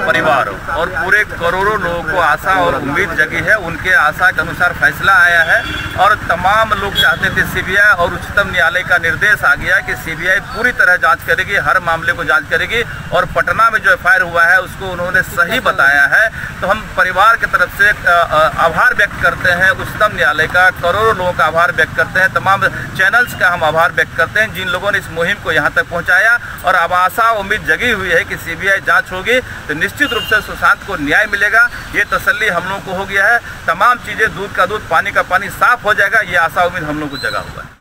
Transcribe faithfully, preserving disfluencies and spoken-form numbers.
परिवार और पूरे करोड़ों लोगों को आशा और उम्मीद जगी है। उनके आशा के अनुसार फैसला आया है और तमाम लोग चाहते थे सीबीआई, और उच्चतम न्यायालय का निर्देश आ गया कि सीबीआई पूरी तरह जांच करेगी, हर मामले को जांच करेगी। और पटना में जो एफ आई आर हुआ है उसको उन्होंने सही बताया है। तो हम परिवार की तरफ से आभार व्यक्त करते हैं उच्चतम न्यायालय का, करोड़ों लोगों का आभार व्यक्त करते हैं, तमाम चैनल्स का हम आभार व्यक्त करते हैं जिन लोगों ने इस मुहिम को यहाँ तक पहुँचाया। और अब आशा उम्मीद जगी हुई है कि सीबीआई जांच होगी तो निश्चित रूप से सुशांत को न्याय मिलेगा। ये तसल्ली हम लोगों को हो गया है। तमाम चीज़ें दूध का दूध पानी का पानी साफ हो जाएगा, ये आशा उम्मीद हम लोग को जगा हुआ है।